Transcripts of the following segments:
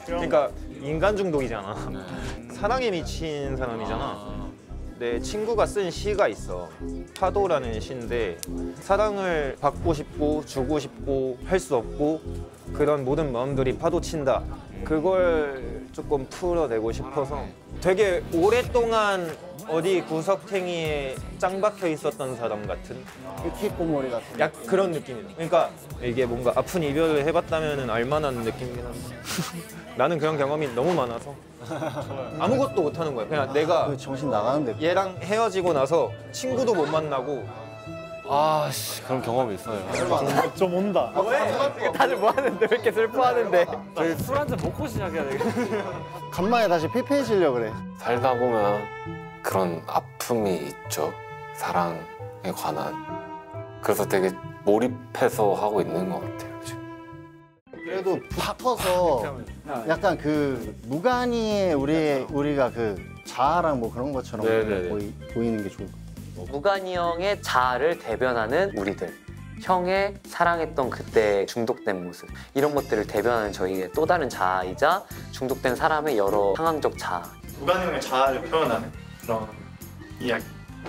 그러니까 인간 중독이잖아. 사랑에 미친 사람이잖아. 내 친구가 쓴 시가 있어. 파도라는 시인데 사랑을 받고 싶고 주고 싶고 할 수 없고 그런 모든 마음들이 파도 친다. 그걸 조금 풀어내고 싶어서 되게 오랫동안 어디 구석탱이에 짱 박혀 있었던 사람 같은 히키코모리 같은. 약 그런 느낌이다. 그러니까 이게 뭔가 아픈 이별을 해봤다면 알만한 느낌이긴 한데 나는 그런 경험이 너무 많아서 아무것도 못하는 거야. 그냥 내가 정신 나가는데. 얘랑 헤어지고 나서 친구도 못 만나고. 아씨 그런 경험이 있어요. 좀 온다. 다들 뭐 하는데 왜 이렇게 슬퍼하는데. 저희 술 한잔 먹고 시작해야 되겠네. 간만에 다시 피폐해지려 그래. 살다 보면 그런 아픔이 있죠. 사랑에 관한. 그래서 되게 몰입해서 하고 있는 것 같아요, 지금. 그래도 붙어서 약간 그 무관이의 우리가 그 자아랑 뭐 그런 것처럼 네네네. 보이는 게 좋을 것 같아요. 무관이 형의 자아를 대변하는 우리들, 형의 사랑했던 그때 중독된 모습, 이런 것들을 대변하는 저희의 또 다른 자아이자 중독된 사람의 여러 상황적 자아. 무관이 형의 자아를 표현하는 그런 이야기.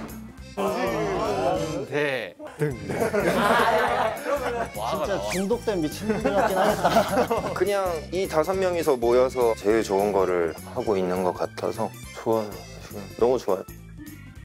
네. 진짜 중독된 미친놈 같긴 하겠다. 그냥 이 5명이서 모여서 제일 좋은 거를 하고 있는 것 같아서 좋아요. 너무 좋아요.